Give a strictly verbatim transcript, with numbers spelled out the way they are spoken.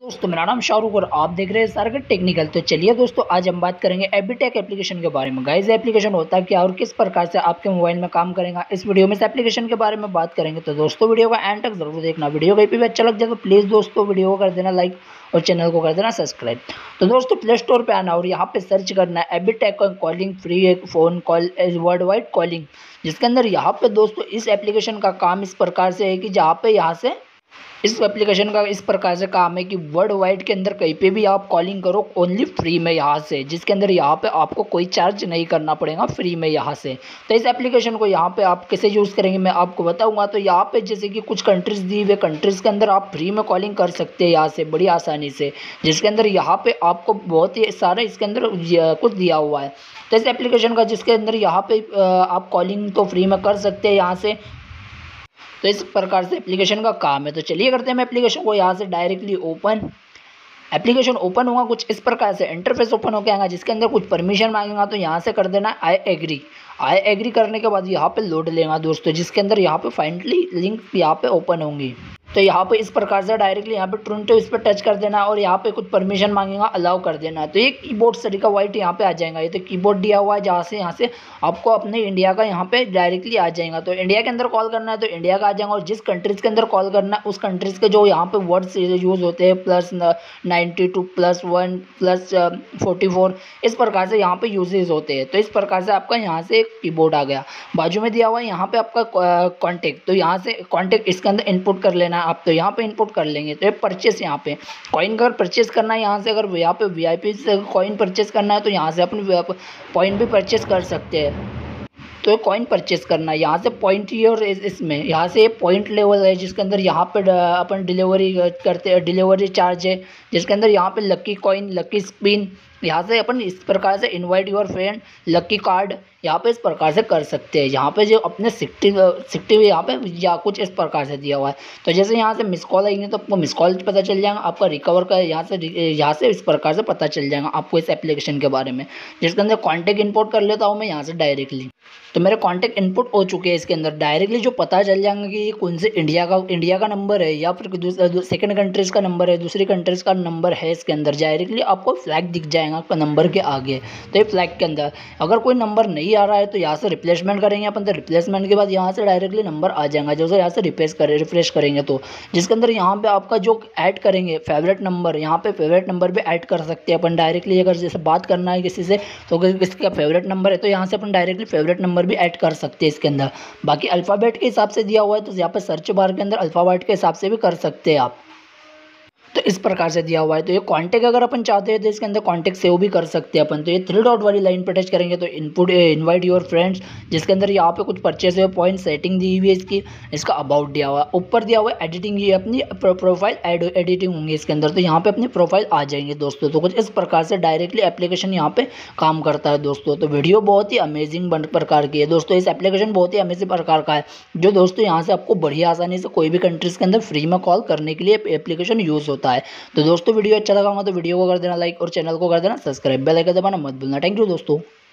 दोस्तों मेरा नाम शाहरुख और आप देख रहे हैं सारगढ़ टेक्निकल। तो चलिए दोस्तों, आज हम बात करेंगे एबीटेक एप्लीकेशन के बारे में। गाइस, एप्लीकेशन होता है क्या और किस प्रकार से आपके मोबाइल में काम करेगा, इस वीडियो में इस एप्लीकेशन के बारे में बात करेंगे। तो दोस्तों वीडियो का एंड तक जरूर देखना। वीडियो कहीं भी अच्छा लग जाए तो प्लीज़ दोस्तों वीडियो को कर देना लाइक और चैनल को कर देना सब्सक्राइब। तो दोस्तों प्ले स्टोर पर आना और यहाँ पे सर्च करना है एबीटेक कॉलिंग फ्री एक phone call world wide calling, जिसके अंदर यहाँ पे दोस्तों इस एप्लीकेशन का काम इस प्रकार से है कि जहाँ पे यहाँ से इस एप्लीकेशन का इस प्रकार से काम है कि वर्ल्ड वाइड के अंदर कहीं पे भी आप कॉलिंग करो ओनली फ्री में यहाँ से, जिसके अंदर यहाँ पे आपको कोई चार्ज नहीं करना पड़ेगा, फ्री में यहाँ से। तो इस एप्लीकेशन को यहाँ पे आप कैसे यूज़ करेंगे मैं आपको बताऊंगा। तो यहाँ पे जैसे कि कुछ कंट्रीज दी हुए कंट्रीज़ के अंदर आप फ्री में कॉलिंग कर सकते हैं यहाँ से बड़ी आसानी से, जिसके अंदर यहाँ पे आपको बहुत ही सारा इसके अंदर कुछ दिया हुआ है। तो इस एप्लीकेशन का जिसके अंदर यहाँ पे आप कॉलिंग तो फ्री में कर सकते हैं यहाँ से। तो इस प्रकार से एप्लीकेशन का काम है। तो चलिए करते हैं हम एप्लीकेशन को यहाँ से डायरेक्टली ओपन। एप्लीकेशन ओपन होगा कुछ इस प्रकार से, इंटरफेस ओपन होकर आएगा, जिसके अंदर कुछ परमिशन मांगेगा। तो यहाँ से कर देना आई एग्री। आई एग्री करने के बाद यहाँ पे लोड लेगा दोस्तों, जिसके अंदर यहाँ पे फाइनली लिंक यहाँ पे ओपन होंगी। तो यहाँ पे इस प्रकार से डायरेक्टली यहाँ पे ट्रुन इस पर टच कर देना और यहाँ पे कुछ परमिशन मांगेगा, अलाउ कर देना। तो ये कीबोर्ड तरीका वाइट यहाँ पे आ जाएगा। ये तो कीबोर्ड दिया हुआ है, जहाँ से यहाँ से आपको अपने इंडिया का यहाँ पे डायरेक्टली आ जाएगा। तो इंडिया के अंदर कॉल करना है तो इंडिया का आ जाएगा, और जिस कंट्रीज़ के अंदर कॉल करना है उस कंट्रीज़ के जो यहाँ पे वर्ड्स यूज़ होते हैं, plus ninety two plus one plus forty four इस प्रकार से यहाँ पे यूजेज होते हैं। तो इस प्रकार से आपका यहाँ से एक कीबोर्ड आ गया। बाजू में दिया हुआ है यहाँ पे आपका कॉन्टेक्ट, तो यहाँ से कॉन्टेक्ट इसके अंदर इनपुट कर लेना आप। तो यहाँ पे इनपुट कर लेंगे। तो ये परचेस, यहाँ पे कॉइन अगर परचेस करना है यहाँ से, अगर यहाँ पे वीआईपी से कॉइन परचेस करना है तो यहाँ से अपन पॉइंट भी परचेस कर सकते हैं। तो कॉइन परचेस करना है यहाँ से पॉइंट ही, और इसमें यहाँ से पॉइंट लेवल है, जिसके अंदर यहाँ पे अपन डिलीवरी करते हैं, डिलीवरी चार्ज है, जिसके अंदर यहाँ पे लकी कॉइन, लकी स्पिन, यहाँ से अपन इस प्रकार से invite your friend, lucky card यहाँ पे इस प्रकार से कर सकते हैं। यहाँ पे जो अपने सिक्सटी सिक्सटी यहाँ पे या कुछ इस प्रकार से दिया हुआ है। तो जैसे यहाँ से मिस कॉल आएंगे तो आपको मिस कॉल पता चल जाएगा, आपका रिकवर का यहाँ से यहाँ से इस प्रकार से पता चल जाएगा आपको इस एप्लीकेशन के बारे में। जिसके अंदर कॉन्टैक्ट इंपोर्ट कर लेता हूँ मैं यहाँ से डायरेक्टली। तो मेरे कॉन्टैक्ट इनपुट हो चुके हैं इसके अंदर। डायरेक्टली जो पता चल जाएगा कि कौन से इंडिया का इंडिया का नंबर है या फिर सेकंड कंट्रीज़ का नंबर है, दूसरी कंट्रीज़ का नंबर है, इसके अंदर डायरेक्टली आपको फ्लैग दिख जाएगा आपका नंबर के आगे। तो ये फ्लैग के अंदर अगर कोई नंबर नहीं आ रहा है तो यहाँ से रिप्लेसमेंट करेंगे अपन। तो रिप्लेसमेंट के बाद यहाँ से डायरेक्टली नंबर आ जाएगा, जैसे यहाँ से रिप्लेस करें रिफ्रेश करेंगे तो जिसके अंदर यहाँ पे आपका जो ऐड करेंगे फेवरेट नंबर, यहाँ पे फेवरेट नंबर भी ऐड कर सकते हैं अपन डायरेक्टली। अगर जैसे बात करना है किसी से तो अगर किसी का फेवरेट नंबर है तो यहाँ से अपन डायरेक्टली फेवरेट नंबर भी ऐड कर सकते हैं इसके अंदर। बाकी अल्फ़ाबेट के हिसाब से दिया हुआ है, तो यहाँ पे सर्च बार के अंदर अल्फ़ाबेट के हिसाब से भी कर सकते हैं आप। तो इस प्रकार से दिया हुआ है। तो ये कॉन्टैक्ट अगर अपन चाहते हैं तो इसके अंदर कॉन्टैक्ट सेव भी कर सकते हैं अपन। तो ये थ्री डॉट वाली लाइन पर टच करेंगे तो इनपुट इनवाइट योर फ्रेंड्स, जिसके अंदर यहाँ पे कुछ परचेस है, पॉइंट सेटिंग दी हुई है इसकी, इसका अबाउट दिया हुआ है, ऊपर दिया हुआ है एडिटिंग, ये अपनी प्रोफाइल एडिटिंग होंगी इसके अंदर। तो यहाँ पे अपनी प्रोफाइल आ जाएंगे दोस्तों। तो कुछ इस प्रकार से डायरेक्टली एप्लीकेशन यहाँ पे काम करता है दोस्तों। तो वीडियो बहुत ही अमेजिंग प्रकार की है दोस्तों। इस एप्लीकेशन बहुत ही अमेजिंग प्रकार का है, जो दोस्तों यहाँ से आपको बढ़िया आसानी से कोई भी कंट्रीज़ के अंदर फ्री में कॉल करने के लिए एप्लीकेशन यूज़ होता है। तो दोस्तों वीडियो अच्छा लगा होगा तो वीडियो को कर देना लाइक और चैनल को कर देना सब्सक्राइब, बेल आइकन दबाना मत भूलना। थैंक यू दोस्तों।